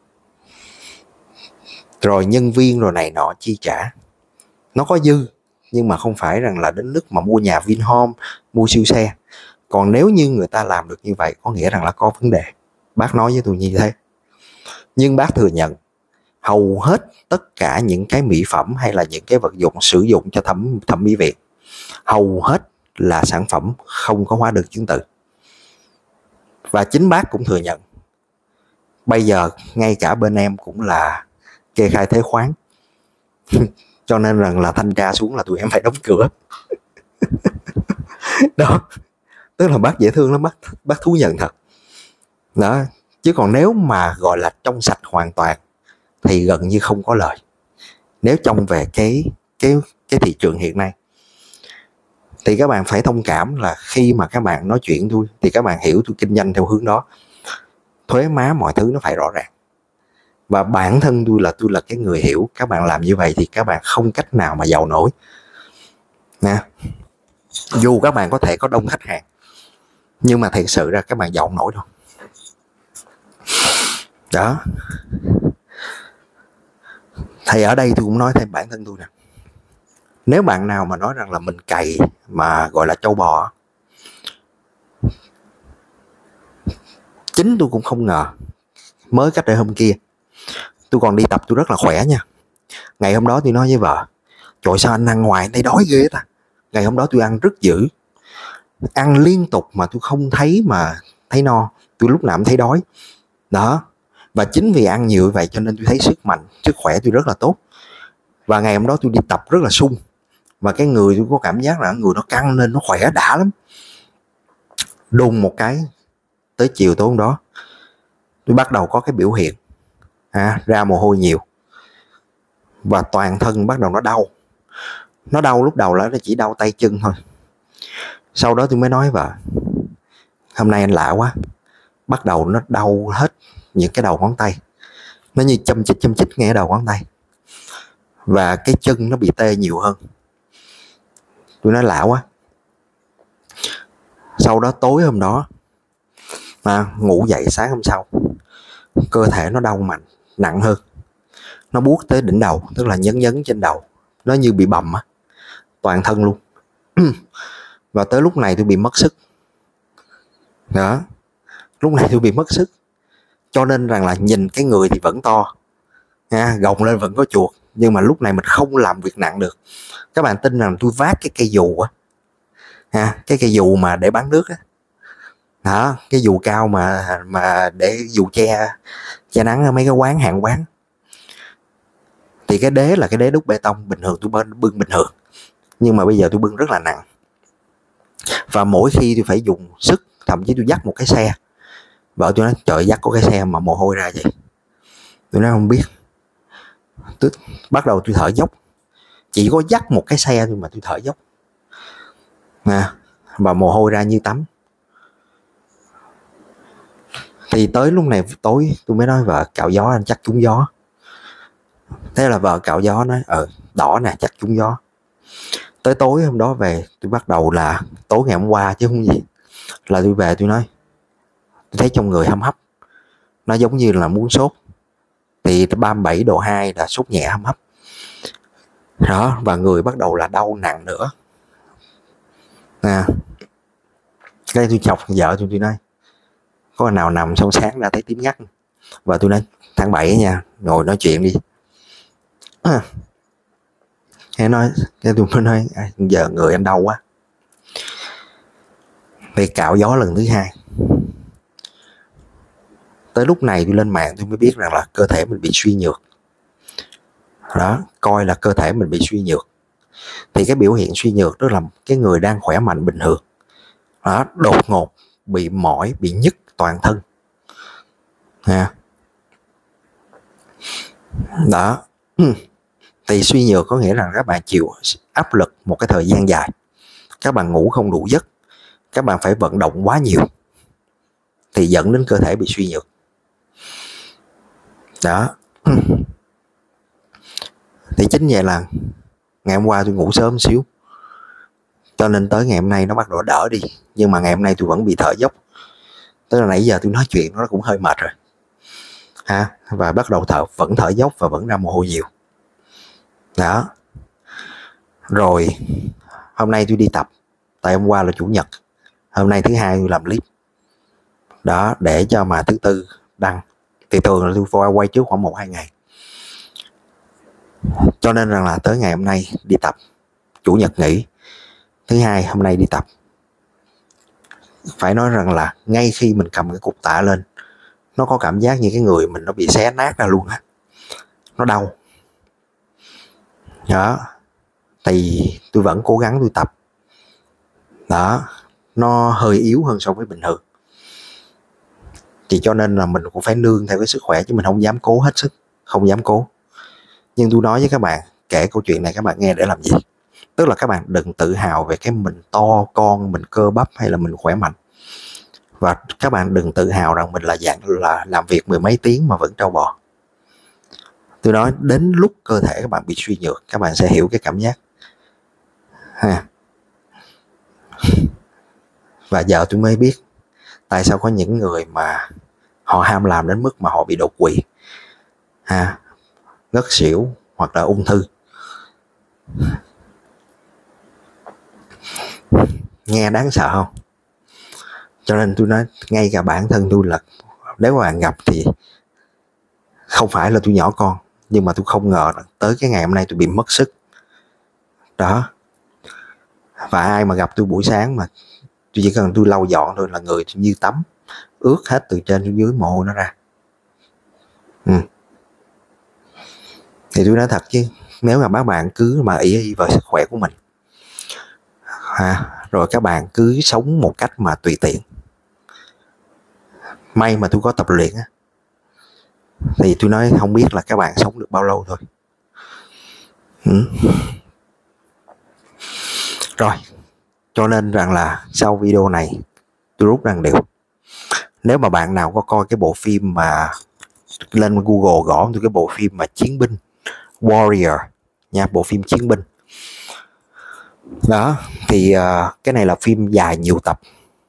Rồi nhân viên rồi này nọ chi trả, nó có dư, nhưng mà không phải rằng là đến lúc mà mua nhà Vinhome, mua siêu xe. Còn nếu như người ta làm được như vậy, có nghĩa rằng là có vấn đề. Bác nói với tôi như thế. Nhưng bác thừa nhận hầu hết tất cả những cái mỹ phẩm hay là những cái vật dụng sử dụng cho thẩm thẩm mỹ viện, hầu hết là sản phẩm không có hóa đơn chứng từ. Và chính bác cũng thừa nhận bây giờ ngay cả bên em cũng là kê khai thuế khoán cho nên rằng là thanh tra xuống là tụi em phải đóng cửa đó. Tức là bác dễ thương lắm, bác bác thú nhận thật đó. Chứ còn nếu mà gọi là trong sạch hoàn toàn thì gần như không có lời. Nếu trông về cái cái cái thị trường hiện nay, thì các bạn phải thông cảm là khi mà các bạn nói chuyện tôi thì các bạn hiểu tôi kinh doanh theo hướng đó. Thuế má mọi thứ nó phải rõ ràng. Và bản thân tôi là tôi là cái người hiểu các bạn làm như vậy thì các bạn không cách nào mà giàu nổi nè. Dù các bạn có thể có đông khách hàng, nhưng mà thật sự ra các bạn giàu nổi đâu đó. Thì ở đây tôi cũng nói thêm bản thân tôi nè. Nếu bạn nào mà nói rằng là mình cày mà gọi là trâu bò, chính tôi cũng không ngờ. Mới cách đây hôm kia tôi còn đi tập, tôi rất là khỏe nha. Ngày hôm đó tôi nói với vợ, trời sao anh ăn ngoài thấy đói ghê ta. Ngày hôm đó tôi ăn rất dữ, ăn liên tục mà tôi không thấy mà thấy no, tôi lúc nào cũng thấy đói đó. Và chính vì ăn nhiều vậy cho nên tôi thấy sức mạnh, sức khỏe tôi rất là tốt. Và ngày hôm đó tôi đi tập rất là sung, và cái người tôi có cảm giác là người nó căng lên, nó khỏe đã lắm. Đùng một cái, tới chiều tối hôm đó tôi bắt đầu có cái biểu hiện à, ra mồ hôi nhiều, và toàn thân bắt đầu nó đau. Nó đau lúc đầu là nó chỉ đau tay chân thôi. Sau đó tôi mới nói vợ, hôm nay anh lạ quá, bắt đầu nó đau hết những cái đầu ngón tay, nó như châm chích châm chích ngay đầu ngón tay, và cái chân nó bị tê nhiều hơn. Tôi nói lạ quá. Sau đó tối hôm đó mà ngủ dậy sáng hôm sau, cơ thể nó đau mạnh, nặng hơn, nó buốt tới đỉnh đầu, tức là nhấn nhấn trên đầu, nó như bị bầm á, toàn thân luôn. Và tới lúc này tôi bị mất sức đó. Lúc này tôi bị mất sức, cho nên rằng là nhìn cái người thì vẫn to ha, gồng lên vẫn có chuột, nhưng mà lúc này mình không làm việc nặng được. Các bạn tin rằng tôi vác cái cây dù á ha, cái cây dù mà để bán nước á đó, cái dù cao mà mà để dù che che nắng ở mấy cái quán hàng quán. Thì cái đế là cái đế đúc bê tông, bình thường tôi bưng, bưng bình thường, nhưng mà bây giờ tôi bưng rất là nặng. Và mỗi khi tôi phải dùng sức, thậm chí tôi dắt một cái xe, vợ tôi nói trời, dắt có cái xe mà mồ hôi ra vậy. Tôi nói không biết. Tôi bắt đầu tôi thở dốc, chỉ có dắt một cái xe thôi mà tôi thở dốc à, và mồ hôi ra như tắm. Thì tới lúc này tối tôi mới nói vợ cạo gió anh chắc trúng gió. Thế là vợ cạo gió nói ờ đỏ nè chắc trúng gió. Tới tối hôm đó về tôi bắt đầu là tối ngày hôm qua chứ không gì, là tôi về tôi nói tôi thấy trong người hâm hấp, nó giống như là muốn sốt. Thì ba mươi bảy độ hai là sốt nhẹ hâm hấp đó, và người bắt đầu là đau nặng nữa à. Cái tôi chọc vợ tôi tôi nói có nào nằm xong sáng ra thấy tím ngắt. Và tôi nói tháng bảy nha, ngồi nói chuyện đi à. Cái nói cái tôi mới nói à, giờ người anh đau quá. Thì cạo gió lần thứ hai. Tới lúc này tôi lên mạng tôi mới biết rằng là cơ thể mình bị suy nhược đó, coi là cơ thể mình bị suy nhược. Thì cái biểu hiện suy nhược đó là cái người đang khỏe mạnh bình thường đó, đột ngột bị mỏi, bị nhức toàn thân à. Đó. Thì suy nhược có nghĩa là các bạn chịu áp lực một cái thời gian dài, các bạn ngủ không đủ giấc, các bạn phải vận động quá nhiều, thì dẫn đến cơ thể bị suy nhược đó. Thì chính vậy là ngày hôm qua tôi ngủ sớm xíu, cho nên tới ngày hôm nay nó bắt đầu đỡ đi. Nhưng mà ngày hôm nay tôi vẫn bị thở dốc, tức là nãy giờ tôi nói chuyện nó cũng hơi mệt rồi ha, và bắt đầu thở vẫn thở dốc và vẫn ra mồ hôi nhiều đó. Rồi hôm nay tôi đi tập, tại hôm qua là chủ nhật, hôm nay thứ hai tôi làm clip đó, để cho mà thứ tư đăng. Thì thường là tôi phải quay trước khoảng một hai ngày, cho nên rằng là tới ngày hôm nay đi tập, chủ nhật nghỉ, thứ hai hôm nay đi tập. Phải nói rằng là ngay khi mình cầm cái cục tạ lên, nó có cảm giác như cái người mình nó bị xé nát ra luôn á, nó đau đó. Thì tôi vẫn cố gắng tôi tập đó, nó hơi yếu hơn so với bình thường, thì cho nên là mình cũng phải nương theo cái sức khỏe, chứ mình không dám cố hết sức, không dám cố. Nhưng tôi nói với các bạn, kể câu chuyện này các bạn nghe để làm gì? Tức là các bạn đừng tự hào về cái mình to con, mình cơ bắp hay là mình khỏe mạnh. Và các bạn đừng tự hào rằng mình là dạng là làm việc mười mấy tiếng mà vẫn trâu bò. Tôi nói đến lúc cơ thể các bạn bị suy nhược, các bạn sẽ hiểu cái cảm giác ha. Và giờ tôi mới biết tại sao có những người mà họ ham làm đến mức mà họ bị đột quỵ ha, ngất xỉu hoặc là ung thư. Nghe đáng sợ không? Cho nên tôi nói ngay cả bản thân tôi là nếu mà bạn gặp thì không phải là tôi nhỏ con, nhưng mà tôi không ngờ tới cái ngày hôm nay tôi bị mất sức đó. Và ai mà gặp tôi buổi sáng mà tôi chỉ cần tôi lau dọn thôi là người như tắm, ướt hết từ trên xuống dưới, mồ hôi nó ra. ừ. Thì tôi nói thật chứ nếu mà các bạn cứ mà ý ý vào sức khỏe của mình à, rồi các bạn cứ sống một cách mà tùy tiện, may mà tôi có tập luyện á, thì tôi nói không biết là các bạn sống được bao lâu thôi. ừ. Rồi, cho nên rằng là sau video này tôi rút rằng điều, nếu mà bạn nào có coi cái bộ phim mà lên Google gõ tôi cái bộ phim mà chiến binh Warrior nha, bộ phim chiến binh đó, thì uh, cái này là phim dài nhiều tập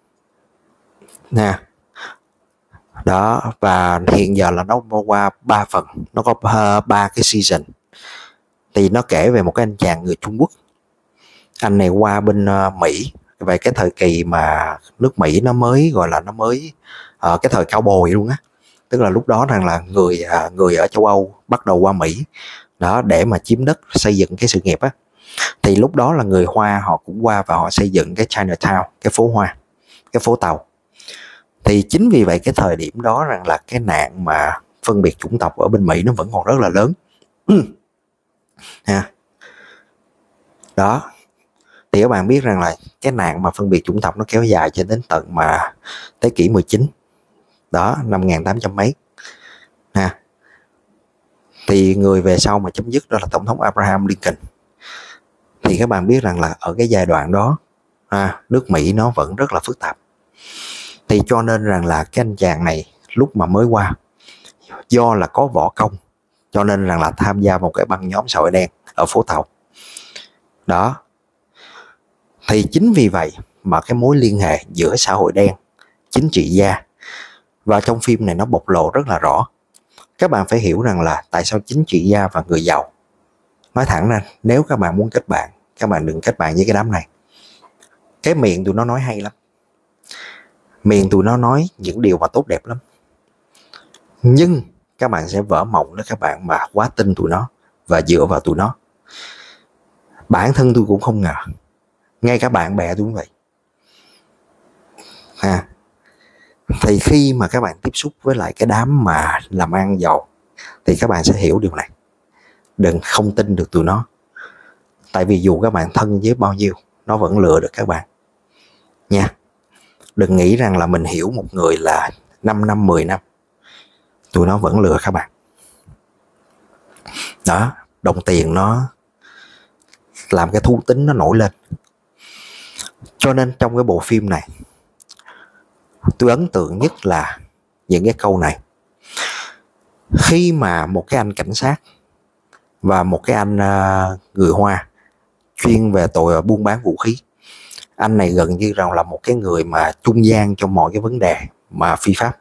nha đó. Và hiện giờ là nó qua ba phần, nó có ba uh, cái season. Thì nó kể về một cái anh chàng người Trung Quốc. Anh này qua bên uh, Mỹ về cái thời kỳ mà nước Mỹ nó mới gọi là nó mới ở uh, cái thời cao bồi luôn á, tức là lúc đó rằng là người uh, người ở châu Âu bắt đầu qua Mỹ đó để mà chiếm đất, xây dựng cái sự nghiệp á. Thì lúc đó là người Hoa họ cũng qua và họ xây dựng cái Chinatown, cái phố Hoa, cái phố tàu. Thì chính vì vậy cái thời điểm đó rằng là cái nạn mà phân biệt chủng tộc ở bên Mỹ nó vẫn còn rất là lớn. Ha. Đó. Thì các bạn biết rằng là cái nạn mà phân biệt chủng tộc nó kéo dài cho đến tận mà thế kỷ mười chín. Đó, năm một nghìn tám trăm mấy. Ha. Thì người về sau mà chấm dứt đó là Tổng thống Abraham Lincoln. Thì các bạn biết rằng là ở cái giai đoạn đó, à, nước Mỹ nó vẫn rất là phức tạp. Thì cho nên rằng là cái anh chàng này lúc mà mới qua, do là có võ công, cho nên rằng là tham gia một cái băng nhóm xã hội đen ở phố Tàu. Đó. Thì chính vì vậy mà cái mối liên hệ giữa xã hội đen, chính trị gia, và trong phim này nó bộc lộ rất là rõ. Các bạn phải hiểu rằng là tại sao chính trị gia và người giàu, nói thẳng ra, nếu các bạn muốn kết bạn, các bạn đừng kết bạn với cái đám này. Cái miệng tụi nó nói hay lắm, miệng tụi nó nói những điều mà tốt đẹp lắm, nhưng các bạn sẽ vỡ mộng nếu các bạn mà quá tin tụi nó và dựa vào tụi nó. Bản thân tôi cũng không ngờ, ngay cả bạn bè tôi cũng vậy. À, thì khi mà các bạn tiếp xúc với lại cái đám mà làm ăn giàu thì các bạn sẽ hiểu điều này. Đừng không tin được tụi nó. Tại vì dù các bạn thân với bao nhiêu, nó vẫn lừa được các bạn. Nha. Đừng nghĩ rằng là mình hiểu một người là năm năm, mười năm. Tụi nó vẫn lừa các bạn. Đó, đồng tiền nó làm cái thú tính nó nổi lên. Cho nên trong cái bộ phim này, tôi ấn tượng nhất là những cái câu này. Khi mà một cái anh cảnh sát và một cái anh uh, người Hoa chuyên về tội buôn bán vũ khí, anh này gần như rằng là một cái người mà trung gian cho mọi cái vấn đề mà phi pháp.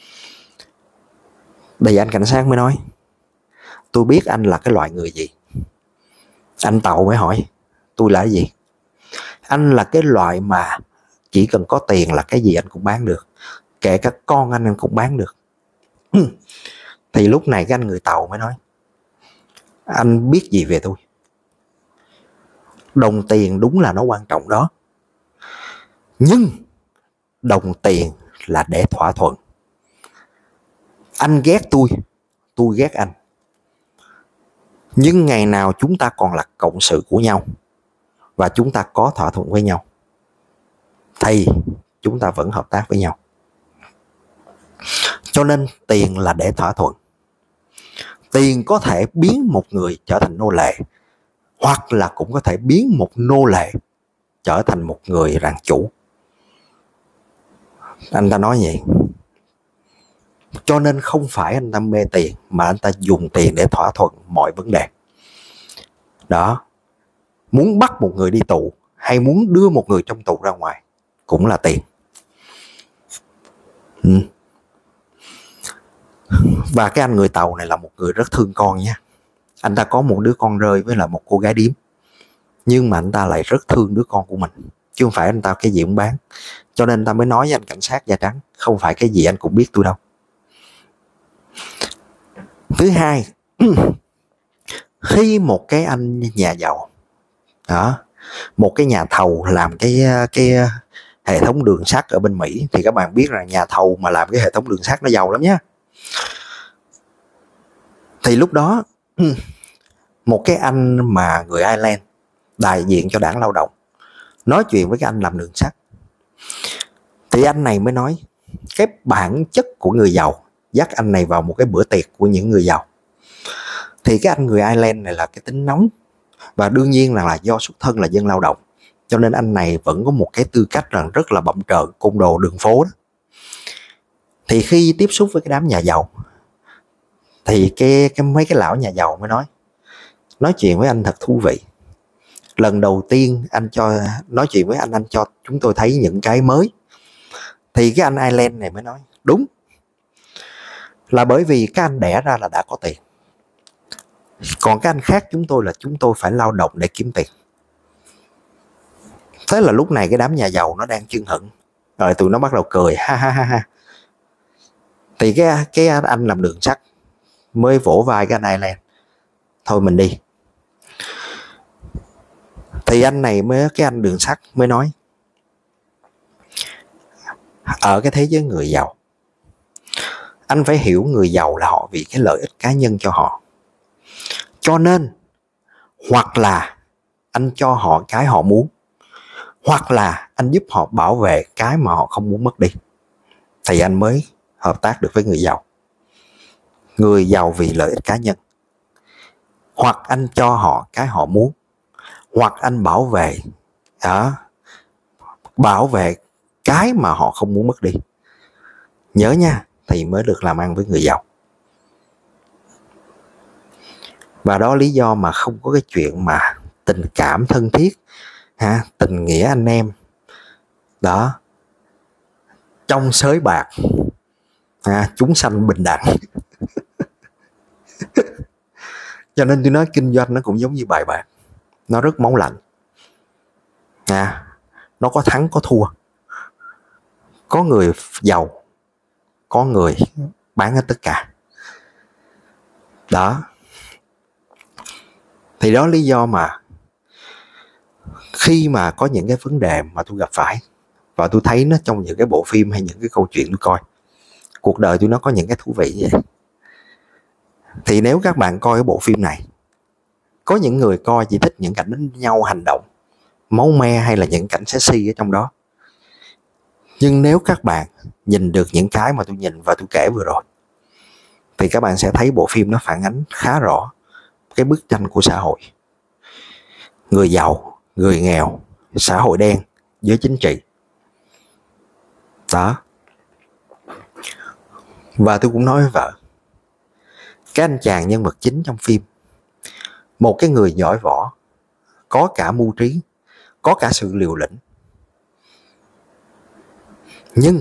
Đây anh cảnh sát mới nói, tôi biết anh là cái loại người gì. Anh Tàu mới hỏi, tôi là cái gì? Anh là cái loại mà chỉ cần có tiền là cái gì anh cũng bán được, kể cả con anh anh cũng bán được. Thì lúc này cái anh người Tàu mới nói, anh biết gì về tôi? Đồng tiền đúng là nó quan trọng đó, nhưng đồng tiền là để thỏa thuận. Anh ghét tôi, tôi ghét anh, nhưng ngày nào chúng ta còn là cộng sự của nhau và chúng ta có thỏa thuận với nhau thì chúng ta vẫn hợp tác với nhau. Cho nên tiền là để thỏa thuận. Tiền có thể biến một người trở thành nô lệ, hoặc là cũng có thể biến một nô lệ trở thành một người ràng chủ. Anh ta nói vậy. Cho nên không phải anh ta mê tiền, mà anh ta dùng tiền để thỏa thuận mọi vấn đề. Đó. Muốn bắt một người đi tù hay muốn đưa một người trong tù ra ngoài cũng là tiền. Ừ. Và cái anh người Tàu này là một người rất thương con nha. Anh ta có một đứa con rơi với là một cô gái điếm, nhưng mà anh ta lại rất thương đứa con của mình, chứ không phải anh ta cái gì cũng bán. Cho nên anh ta mới nói với anh cảnh sát da trắng, không phải cái gì anh cũng biết tôi đâu. Thứ hai, khi một cái anh nhà giàu đó, một cái nhà thầu làm cái cái hệ thống đường sắt ở bên Mỹ, thì các bạn biết là nhà thầu mà làm cái hệ thống đường sắt nó giàu lắm nhé. Thì lúc đó một cái anh mà người Ireland đại diện cho đảng lao động nói chuyện với cái anh làm đường sắt, thì anh này mới nói cái bản chất của người giàu dắt anh này vào một cái bữa tiệc của những người giàu. Thì cái anh người Ireland này là cái tính nóng, và đương nhiên là, là do xuất thân là dân lao động, cho nên anh này vẫn có một cái tư cách rằng rất là bậm trợn, côn đồ đường phố đó. Thì khi tiếp xúc với cái đám nhà giàu, thì cái, cái mấy cái lão nhà giàu mới nói nói chuyện với anh thật thú vị. Lần đầu tiên anh cho nói chuyện với anh, anh cho chúng tôi thấy những cái mới. Thì cái anh Ireland này mới nói, đúng là bởi vì cái anh đẻ ra là đã có tiền, còn cái anh khác chúng tôi là chúng tôi phải lao động để kiếm tiền. Thế là lúc này cái đám nhà giàu nó đang chưng hửng, rồi tụi nó bắt đầu cười ha ha ha ha. Thì cái cái anh làm đường sắt mới vỗ vai cái anh Ireland, thôi mình đi. Thì anh này mới cái anh đường sắt mới nói, ở cái thế giới người giàu, Anh phải hiểu người giàu là họ vì cái lợi ích cá nhân cho họ. Cho nên hoặc là anh cho họ cái họ muốn, hoặc là anh giúp họ bảo vệ cái mà họ không muốn mất đi, thì anh mới hợp tác được với người giàu. Người giàu vì lợi ích cá nhân. Hoặc anh cho họ cái họ muốn, hoặc anh bảo vệ đó, bảo vệ cái mà họ không muốn mất đi. Nhớ nha, thì mới được làm ăn với người giàu. Và đó lý do mà không có cái chuyện mà tình cảm thân thiết, ha, tình nghĩa anh em đó, trong xới bạc, ha, chúng sanh bình đẳng. Cho nên tôi nói kinh doanh nó cũng giống như bài bạc, nó rất máu lạnh, ha, nó có thắng có thua. Có người giàu, có người bán hết tất cả đó. Thì đó lý do mà khi mà có những cái vấn đề mà tôi gặp phải, và tôi thấy nó trong những cái bộ phim hay những cái câu chuyện tôi coi, cuộc đời tôi nó có những cái thú vị như vậy. Thì nếu các bạn coi cái bộ phim này, có những người coi chỉ thích những cảnh đánh nhau, hành động, máu me hay là những cảnh sexy ở trong đó. Nhưng nếu các bạn nhìn được những cái mà tôi nhìn và tôi kể vừa rồi, thì các bạn sẽ thấy bộ phim nó phản ánh khá rõ cái bức tranh của xã hội. Người giàu, người nghèo, xã hội đen, giới chính trị đó. Và tôi cũng nói với vợ, cái anh chàng nhân vật chính trong phim, một cái người giỏi võ, có cả mưu trí, có cả sự liều lĩnh, nhưng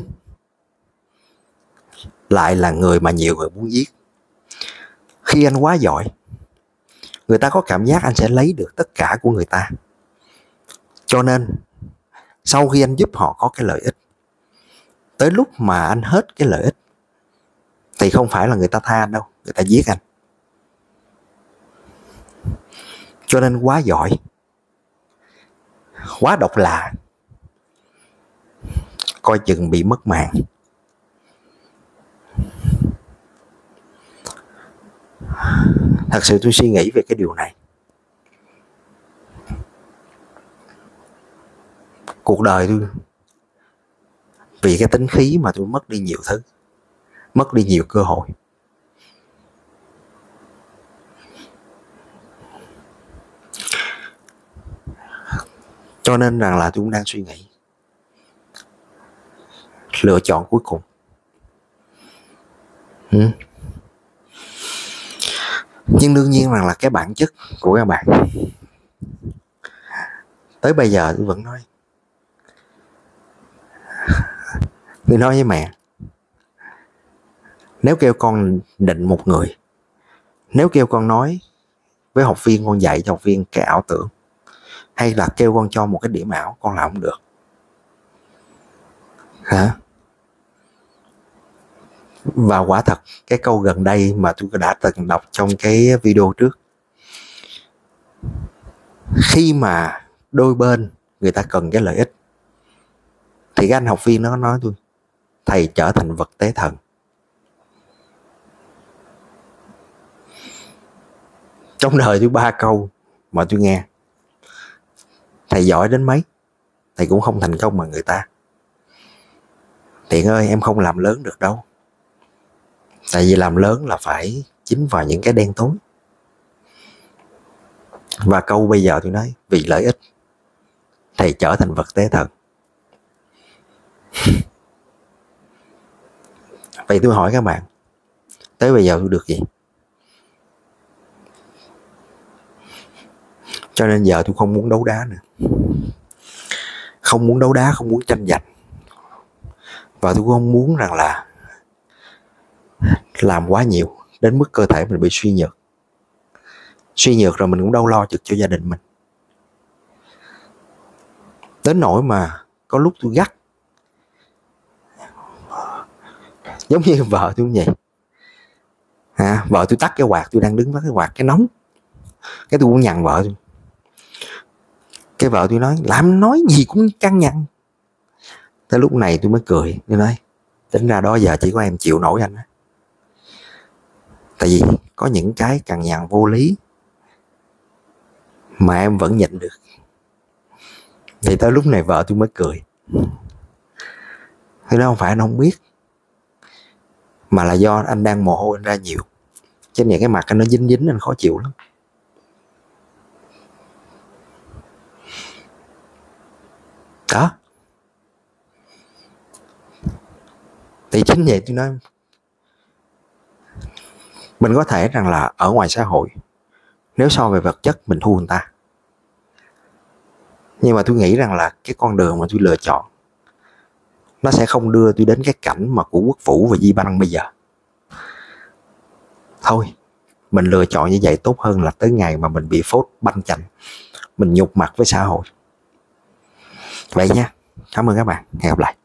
lại là người mà nhiều người muốn giết. Khi anh quá giỏi, người ta có cảm giác anh sẽ lấy được tất cả của người ta. Cho nên sau khi anh giúp họ có cái lợi ích, tới lúc mà anh hết cái lợi ích thì không phải là người ta tha anh đâu, người ta giết anh. Cho nên quá giỏi, quá độc lạ, coi chừng bị mất mạng. Thật sự tôi suy nghĩ về cái điều này. Cuộc đời tôi vì cái tính khí mà tôi mất đi nhiều thứ, mất đi nhiều cơ hội. Cho nên rằng là tôi cũng đang suy nghĩ lựa chọn cuối cùng. Ừ. Nhưng đương nhiên rằng là cái bản chất của các bạn, tới bây giờ tôi vẫn nói, tôi nói với mẹ, nếu kêu con định một người, nếu kêu con nói với học viên, con dạy cho học viên cái ảo tưởng, hay là kêu con cho một cái điểm ảo, con làm không được. Hả? Và quả thật cái câu gần đây mà tôi đã từng đọc trong cái video trước, khi mà đôi bên người ta cần cái lợi ích, thì cái anh học viên nó nói tôi, thầy trở thành vật tế thần. Trong đời tôi ba câu mà tôi nghe, thầy giỏi đến mấy, thầy cũng không thành công bằng người ta. Thiện ơi, em không làm lớn được đâu. Tại vì làm lớn là phải chính vào những cái đen tối. Và câu bây giờ tôi nói, vì lợi ích, thầy trở thành vật tế thần. Vậy tôi hỏi các bạn, tới bây giờ tôi được gì? Cho nên giờ tôi không muốn đấu đá nữa. Không muốn đấu đá, không muốn tranh giành. Và tôi cũng không muốn rằng là làm quá nhiều đến mức cơ thể mình bị suy nhược. Suy nhược rồi mình cũng đâu lo trực cho gia đình mình. Đến nỗi mà có lúc tôi gắt, giống như vợ tôi cũng vậy. À, vợ tôi tắt cái quạt, tôi đang đứng với cái quạt cái nóng, cái tôi cũng nhằn vợ tôi. Cái vợ tôi nói, làm nói gì cũng căng nhằn. Tới lúc này tôi mới cười, tôi nói, tính ra đó giờ chỉ có em chịu nổi anh á. Tại vì có những cái cằn nhằn vô lý mà em vẫn nhịn được. Thì tới lúc này vợ tôi mới cười. Thế đó không phải anh không biết, mà là do anh đang mồ hôi anh ra nhiều, cho nên cái mặt anh nó dính dính, anh khó chịu lắm. Đó. Thì chính vậy tôi nói, mình có thể rằng là ở ngoài xã hội, nếu so về vật chất mình thua người ta, nhưng mà tôi nghĩ rằng là cái con đường mà tôi lựa chọn nó sẽ không đưa tôi đến cái cảnh mà của Quốc Vũ và Di Băng bây giờ. Thôi, mình lựa chọn như vậy tốt hơn là tới ngày mà mình bị phốt banh chành, mình nhục mặt với xã hội. Vậy nha, cảm ơn các bạn, hẹn gặp lại.